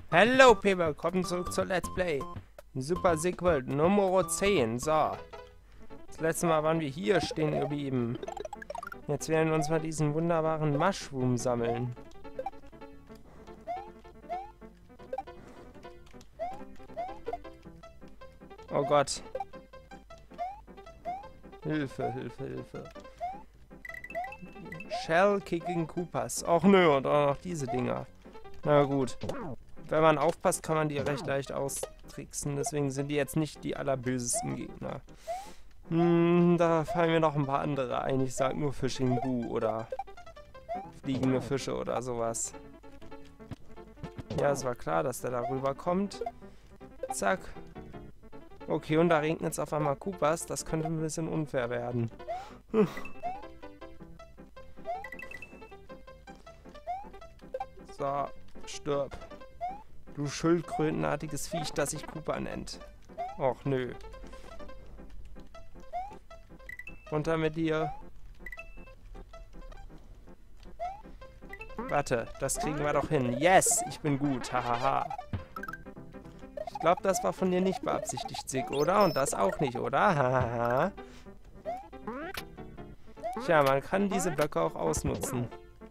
Hallo Pepe, willkommen zurück zur Let's Play. Super Sequel Nummer 10. So. Das letzte Mal waren wir hier stehen geblieben. Jetzt werden wir uns mal diesen wunderbaren Mushroom sammeln. Oh Gott. Hilfe, Hilfe, Hilfe. Shell Kicking Koopas. Och nö, und auch noch diese Dinger. Na gut. Wenn man aufpasst, kann man die recht leicht austricksen. Deswegen sind die jetzt nicht die allerbösesten Gegner. Da fallen mir noch ein paar andere ein. Ich sag nur Fishing Boo oder fliegende Fische oder sowas. Ja, es war klar, dass der da rüber kommt. Zack. Okay, und da regnet jetzt auf einmal Koopas. Das könnte ein bisschen unfair werden. So, stirb. Du schildkrötenartiges Viech, das sich Koopa nennt. Och, nö. Runter mit dir. Warte, das kriegen wir doch hin. Yes, ich bin gut. Hahaha. Ich glaube, das war von dir nicht beabsichtigt, Sig, oder? Und das auch nicht, oder? Hahaha. Tja, man kann diese Blöcke auch ausnutzen.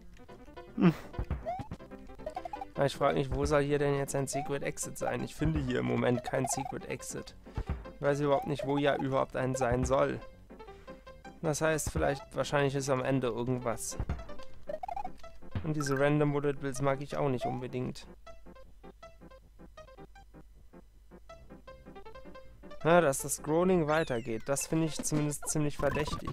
Ich frage mich, wo soll hier denn jetzt ein Secret Exit sein? Ich finde hier im Moment kein Secret Exit. Ich weiß überhaupt nicht, wo ja überhaupt ein sein soll. Das heißt, wahrscheinlich ist am Ende irgendwas. Und diese Random Bullet Bills mag ich auch nicht unbedingt. Ja, dass das Scrolling weitergeht, das finde ich zumindest ziemlich verdächtig.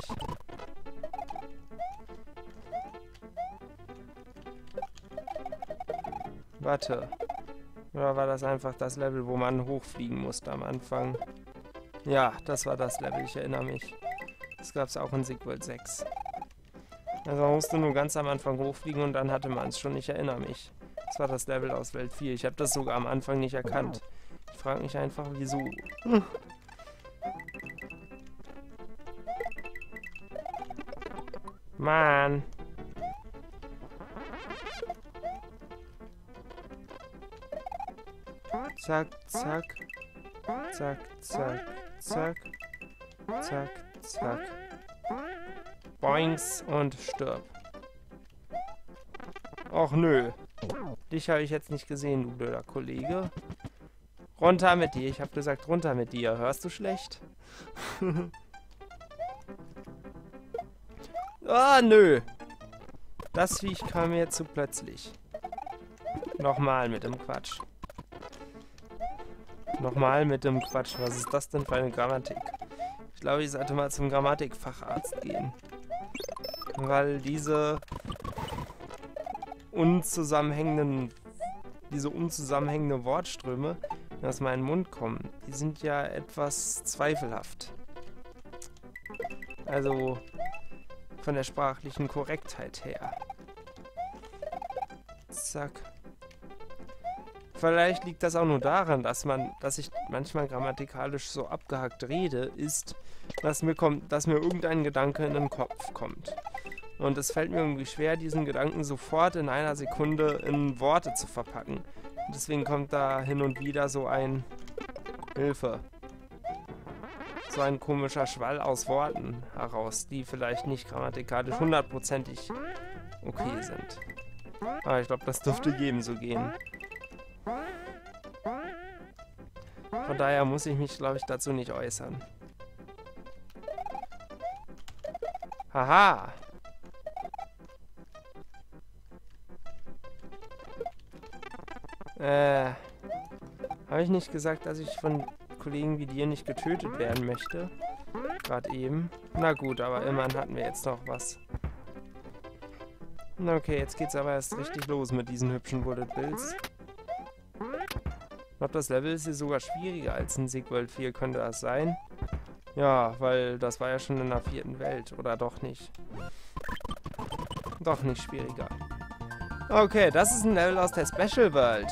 Warte. Oder war das einfach das Level, wo man hochfliegen musste am Anfang? Ja, das war das Level, ich erinnere mich. Das gab es auch in Sequel 6. Also man musste nur ganz am Anfang hochfliegen und dann hatte man es schon, ich erinnere mich. Das war das Level aus Welt 4. Ich habe das sogar am Anfang nicht erkannt. Ich frage mich einfach, wieso. Mann. Zack, zack. Zack, zack, zack. Zack, zack. Boings und stirb. Och nö. Dich habe ich jetzt nicht gesehen, du blöder Kollege. Runter mit dir. Ich habe gesagt, runter mit dir. Hörst du schlecht? Ah, nö. Das Viech kam mir zu plötzlich. Nochmal mit dem Quatsch. Nochmal mit dem Quatsch. Was ist das denn für eine Grammatik? Ich glaube, ich sollte mal zum Grammatikfacharzt gehen. Weil diese unzusammenhängenden Wortströme, die aus meinem Mund kommen, die sind ja etwas zweifelhaft. Also von der sprachlichen Korrektheit her. Zack. Vielleicht liegt das auch nur daran, dass ich manchmal grammatikalisch so abgehackt rede, ist, dass mir irgendein Gedanke in den Kopf kommt. Und es fällt mir irgendwie schwer, diesen Gedanken sofort in einer Sekunde in Worte zu verpacken. Und deswegen kommt da hin und wieder so ein Hilfe. So ein komischer Schwall aus Worten heraus, die vielleicht nicht grammatikalisch hundertprozentig okay sind. Aber ich glaube, das dürfte jedem so gehen. Von daher muss ich mich, glaube ich, dazu nicht äußern. Haha! Habe ich nicht gesagt, dass ich von Kollegen wie dir nicht getötet werden möchte? Gerade eben. Na gut, aber immerhin hatten wir jetzt noch was. Okay, jetzt geht's aber erst richtig los mit diesen hübschen Bullet Bills. Ich glaube, das Level ist hier sogar schwieriger als in Sequel 4. Könnte das sein? Ja, weil das war ja schon in der 4. Welt. Oder doch nicht? Doch nicht schwieriger. Okay, das ist ein Level aus der Special World.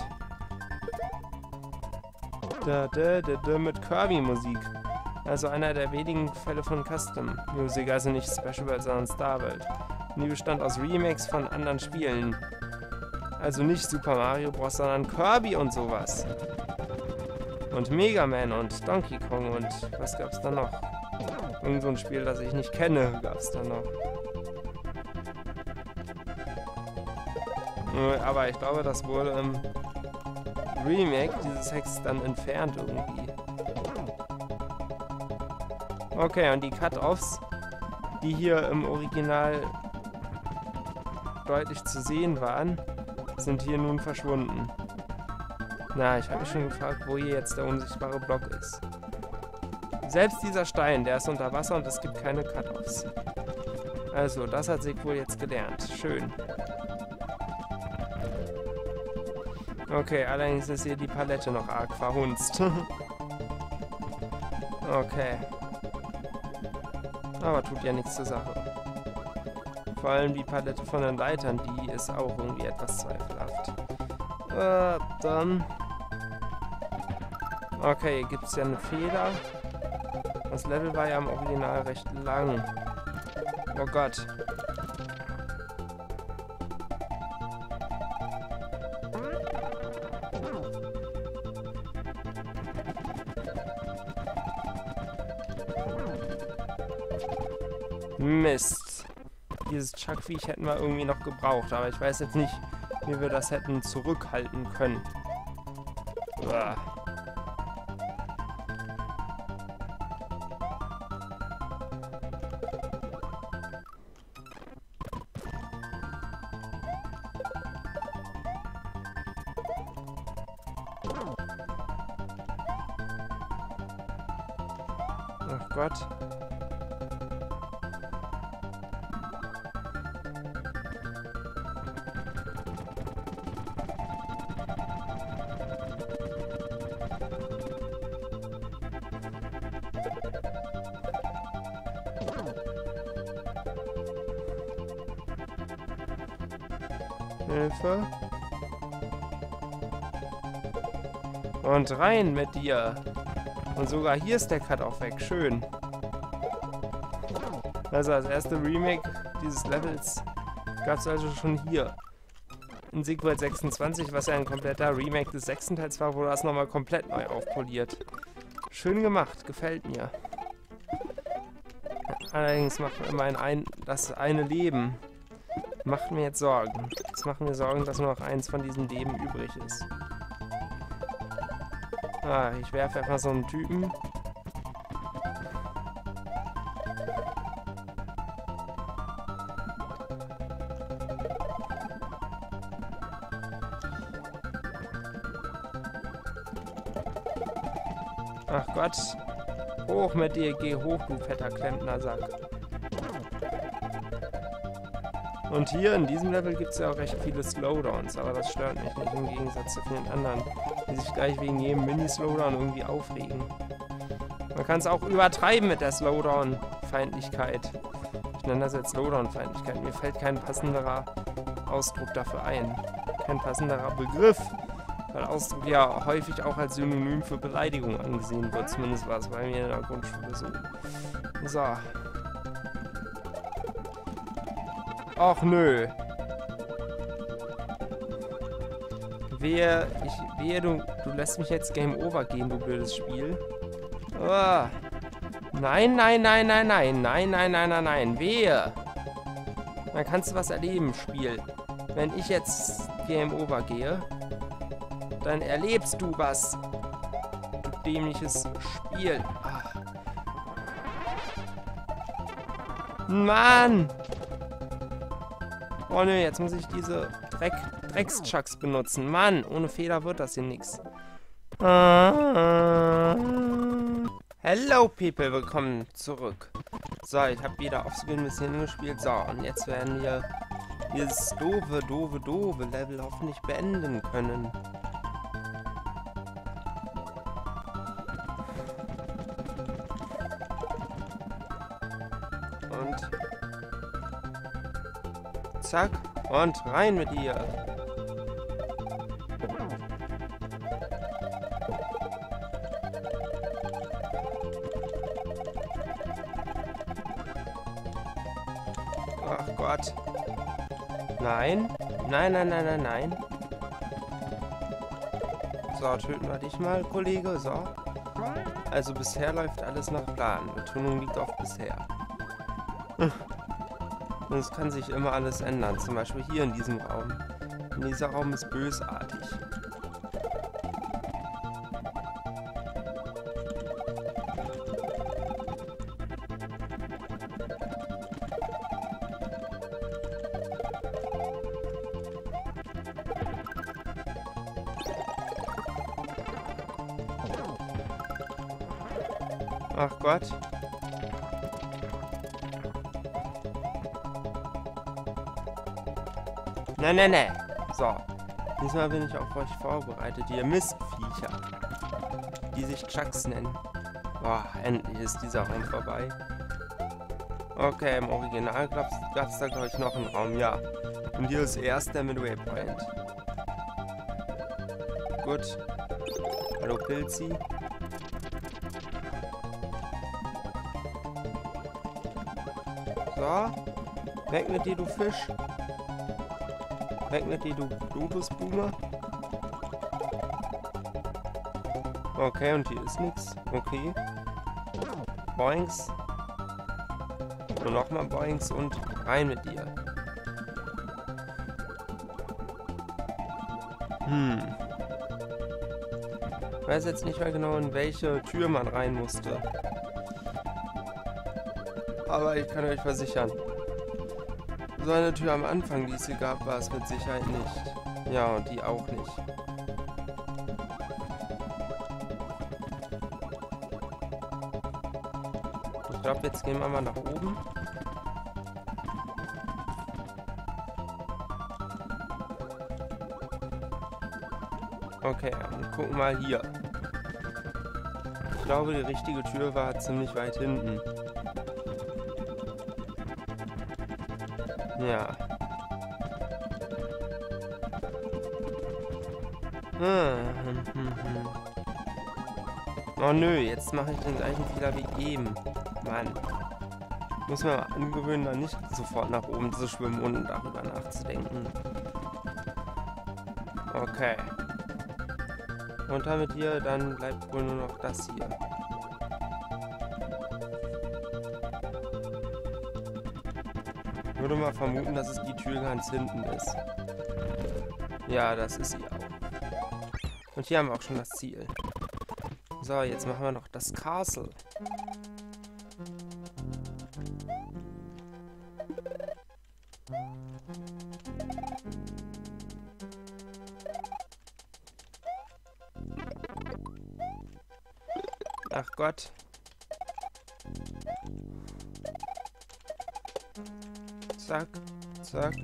Mit Kirby-Musik. Also einer der wenigen Fälle von Custom Music. Also nicht Special World, sondern Star World. Die bestand aus Remakes von anderen Spielen. Also nicht Super Mario Bros., sondern Kirby und sowas. Und Mega Man und Donkey Kong und was gab's da noch? Irgend so ein Spiel, das ich nicht kenne, gab's da noch. Aber ich glaube, das wurde im Remake dieses Hex dann entfernt irgendwie. Okay, und die Cut-Offs, die hier im Original deutlich zu sehen waren, sind hier nun verschwunden. Na, ich habe mich schon gefragt, wo hier jetzt der unsichtbare Block ist. Selbst dieser Stein, der ist unter Wasser und es gibt keine Cut-Offs. Also, das hat Sig wohl jetzt gelernt. Schön. Okay, allerdings ist hier die Palette noch arg verhunzt. Okay. Aber tut ja nichts zur Sache. Vor allem die Palette von den Leitern, die ist auch irgendwie etwas zweifelhaft. Dann... Okay, gibt es ja eine Feder. Das Level war ja im Original recht lang. Oh Gott. Mist. Dieses Chuck-Viech hätten wir irgendwie noch gebraucht, aber ich weiß jetzt nicht, wie wir das hätten zurückhalten können. Uah. Ach Gott. Hilfe. Und rein mit dir. Und sogar hier ist der Cut-Off weg. Schön. Also das erste Remake dieses Levels gab es also schon hier. In Sigworld 26, was ja ein kompletter Remake des 6. Teils war, wurde das nochmal komplett neu aufpoliert. Schön gemacht, gefällt mir. Allerdings macht immerhin das eine Leben. Macht mir jetzt Sorgen. Es macht mir Sorgen, dass nur noch eins von diesen Leben übrig ist. Ah, ich werfe einfach so einen Typen. Ach Gott. Hoch mit dir, geh hoch, du fetter Klempnersack. Und hier in diesem Level gibt es ja auch recht viele Slowdowns, aber das stört mich nicht im Gegensatz zu vielen anderen, die sich gleich wegen jedem Mini-Slowdown irgendwie aufregen. Man kann es auch übertreiben mit der Slowdown-Feindlichkeit. Ich nenne das jetzt Slowdown-Feindlichkeit. Mir fällt kein passenderer Ausdruck dafür ein. Kein passenderer Begriff, weil Ausdruck ja häufig auch als Synonym für Beleidigung angesehen wird. Zumindest war es bei mir in der Grundschule so. So. Och nö. Wehe, du lässt mich jetzt Game Over gehen, du blödes Spiel. Oh. Nein, nein, nein, nein, nein, nein, nein, nein, nein, nein, wehe. Dann kannst du was erleben, Spiel. Wenn ich jetzt Game Over gehe, dann erlebst du was. Du dämliches Spiel. Ach. Mann! Oh ne, jetzt muss ich diese Dreckschucks benutzen. Mann, ohne Feder wird das hier nix. Hello people, willkommen zurück. So, ich habe wieder Offscreen ein bisschen gespielt. So, und jetzt werden wir dieses doofe Level hoffentlich beenden können. Und zack, und rein mit dir. Ach Gott. Nein. Nein, nein, nein, nein, nein. So, töten wir dich mal, Kollege. So. Also bisher läuft alles nach Plan. Betonung liegt auf bisher. Und es kann sich immer alles ändern. Zum Beispiel hier in diesem Raum. Und dieser Raum ist bösartig. Ach Gott. Nein, nein, nein. So. Diesmal bin ich auf euch vorbereitet, ihr Mistviecher. Die sich Chucks nennen. Boah, endlich ist dieser Raum vorbei. Okay, im Original gab's da, glaube ich, noch einen Raum, ja. Und hier ist erst der Midway Point. Gut. Hallo, Pilzi. So. Weg mit dir, du Fisch. Weg mit dir, du Lotusblume. Okay, und hier ist nichts. Okay. Boinks. Und nochmal Boinks und rein mit dir. Ich weiß jetzt nicht mehr genau, in welche Tür man rein musste. Aber ich kann euch versichern, so eine Tür am Anfang, die es hier gab, war es mit Sicherheit nicht. Ja, und die auch nicht. Ich glaube, jetzt gehen wir mal nach oben. Okay, und gucken mal hier. Ich glaube, die richtige Tür war ziemlich weit hinten. Ja. Oh nö, jetzt mache ich den gleichen Fehler wie eben. Mann. Muss mir mal angewöhnen, da nicht sofort nach oben zu schwimmen, ohne darüber nachzudenken. Okay. Runter mit dir, dann bleibt wohl nur noch das hier. Ich würde mal vermuten, dass es die Tür ganz hinten ist. Ja, das ist sie auch. Und hier haben wir auch schon das Ziel. So, jetzt machen wir noch das Castle. Ach Gott. Zack, zack.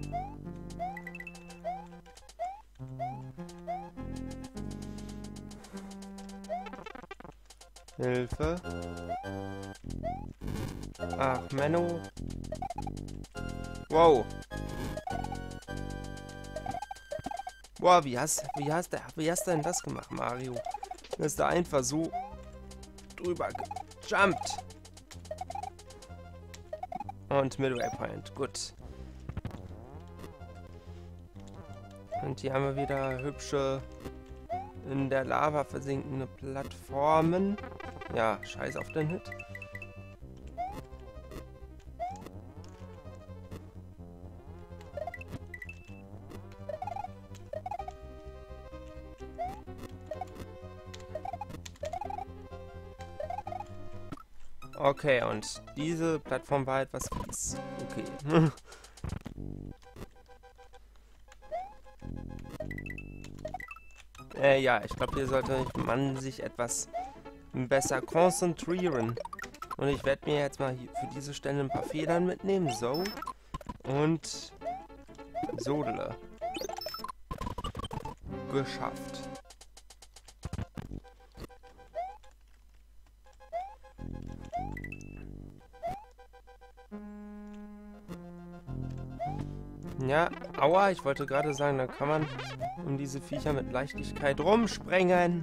Hilfe. Ach, Menno. Wow. Wow, wie hast du denn das gemacht, Mario? Du bist da einfach so drüber gejumpt. Und Midway Point, gut. Und hier haben wir wieder hübsche, in der Lava versinkende Plattformen. Ja, scheiß auf den Hit. Okay, und diese Plattform war etwas fies. Okay. Ja, ich glaube, hier sollte man sich etwas besser konzentrieren. Und ich werde mir jetzt mal hier für diese Stelle ein paar Federn mitnehmen. So. Und Sodele. Geschafft. Ja, aua, ich wollte gerade sagen, da kann man um diese Viecher mit Leichtigkeit rumsprengen.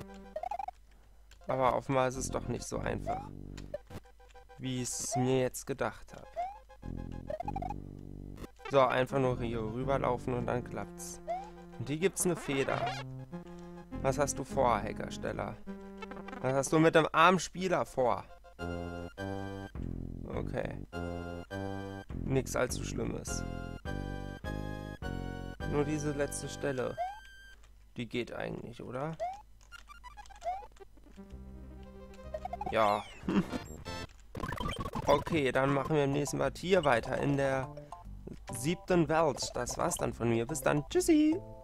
Aber offenbar ist es doch nicht so einfach, wie ich es mir jetzt gedacht habe. So, einfach nur hier rüberlaufen und dann klappt's. Und hier gibt's eine Feder. Was hast du vor, Hackersteller? Was hast du mit dem armen Spieler vor? Okay. Nichts allzu Schlimmes. Nur diese letzte Stelle. Die geht eigentlich, oder? Ja. Okay, dann machen wir im nächsten Mal hier weiter in der 7. Welt. Das war's dann von mir. Bis dann. Tschüssi.